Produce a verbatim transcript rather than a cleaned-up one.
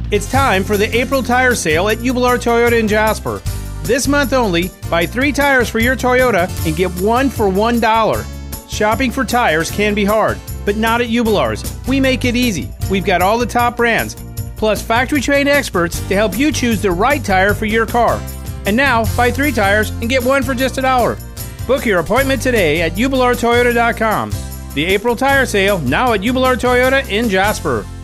It's time for the April tire sale at Uebelhor Toyota in Jasper. This month only, buy three tires for your Toyota and get one for one dollar. Shopping for tires can be hard, but not at Uebelhor's. We make it easy. We've got all the top brands, plus factory-trained experts to help you choose the right tire for your car. And now, buy three tires and get one for just a dollar. Book your appointment today at Uebelhor Toyota dot com. The April tire sale now at Uebelhor Toyota in Jasper.